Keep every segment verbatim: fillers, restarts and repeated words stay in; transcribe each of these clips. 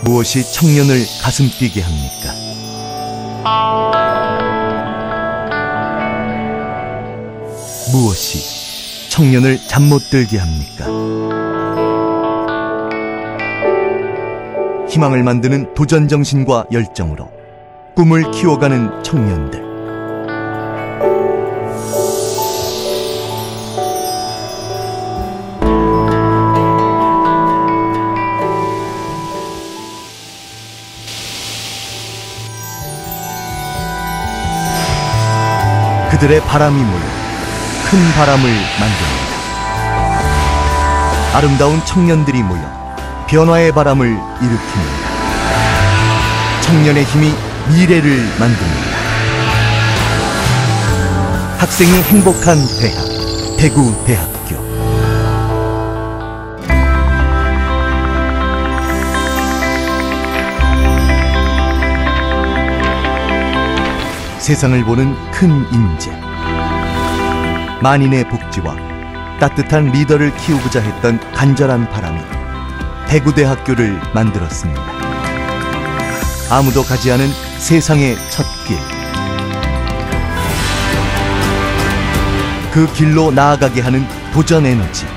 무엇이 청년을 가슴 뛰게 합니까? 무엇이 청년을 잠 못 들게 합니까? 희망을 만드는 도전 정신과 열정으로 꿈을 키워가는 청년들. 그들의 바람이 모여 큰 바람을 만듭니다. 아름다운 청년들이 모여 변화의 바람을 일으킵니다. 청년의 힘이 미래를 만듭니다. 학생이 행복한 대학, 대구대학교. 세상을 보는 큰 인재, 만인의 복지와 따뜻한 리더를 키우고자 했던 간절한 바람이 대구대학교를 만들었습니다. 아무도 가지 않은 세상의 첫 길, 그 길로 나아가게 하는 도전 에너지,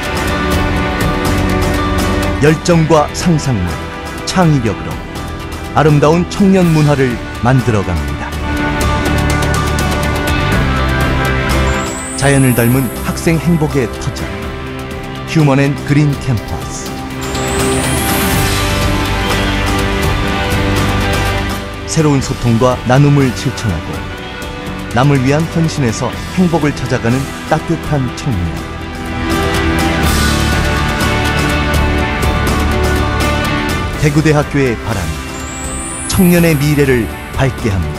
열정과 상상력, 창의력으로 아름다운 청년 문화를 만들어갑니다. 자연을 닮은 학생 행복의 터전, 휴먼 앤 그린 캠퍼스. 새로운 소통과 나눔을 실천하고 남을 위한 헌신에서 행복을 찾아가는 따뜻한 청년. 대구대학교의 바람이 청년의 미래를 밝게 합니다.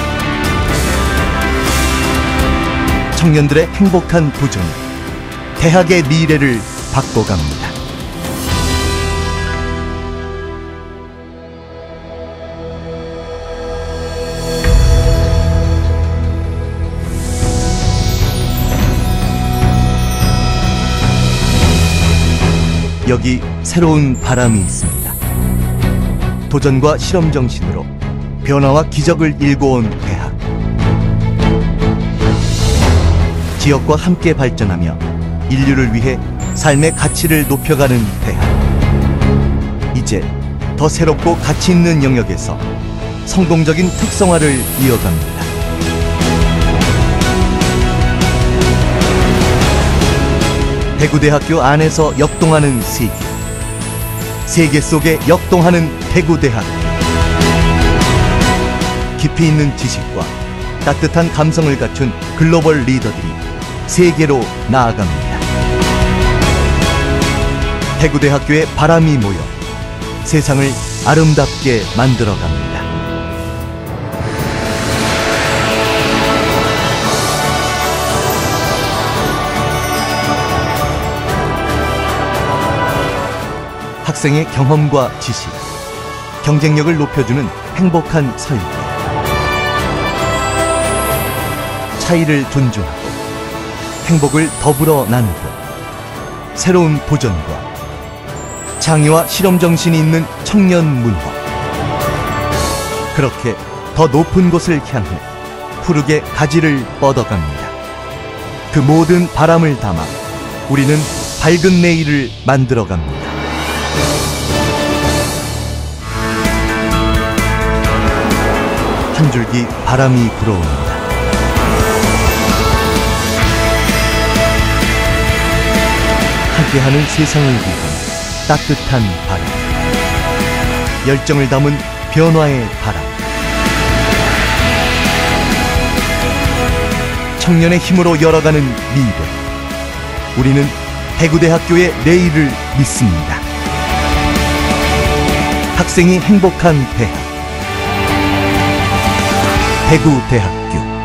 청년들의 행복한 도전이 대학의 미래를 바꿔갑니다. 여기 새로운 바람이 있습니다. 도전과 실험 정신으로 변화와 기적을 일궈온 대학. 지역과 함께 발전하며 인류를 위해 삶의 가치를 높여가는 대학. 이제 더 새롭고 가치 있는 영역에서 성공적인 특성화를 이어갑니다. 대구대학교 안에서 역동하는 세계, 세계 속에 역동하는 대구대학교. 깊이 있는 지식과 따뜻한 감성을 갖춘 글로벌 리더들이 세계로 나아갑니다. 대구대학교의 바람이 모여 세상을 아름답게 만들어갑니다. 학생의 경험과 지식, 경쟁력을 높여주는 행복한 설계. 차이를 존중하고 행복을 더불어 나누고 새로운 도전과 창의와 실험 정신이 있는 청년 문화. 그렇게 더 높은 곳을 향해 푸르게 가지를 뻗어갑니다. 그 모든 바람을 담아 우리는 밝은 내일을 만들어갑니다. 한 줄기 바람이 불어옵니다. 함께하는 세상을 위한 따뜻한 바람, 열정을 담은 변화의 바람. 청년의 힘으로 열어가는 미래. 우리는 대구대학교의 내일을 믿습니다. 학생이 행복한 대학, 대구대학교.